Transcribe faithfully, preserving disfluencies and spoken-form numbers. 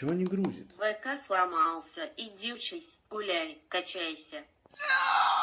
чего не грузит? ВК сломался. Иди учись, гуляй, качайся. No!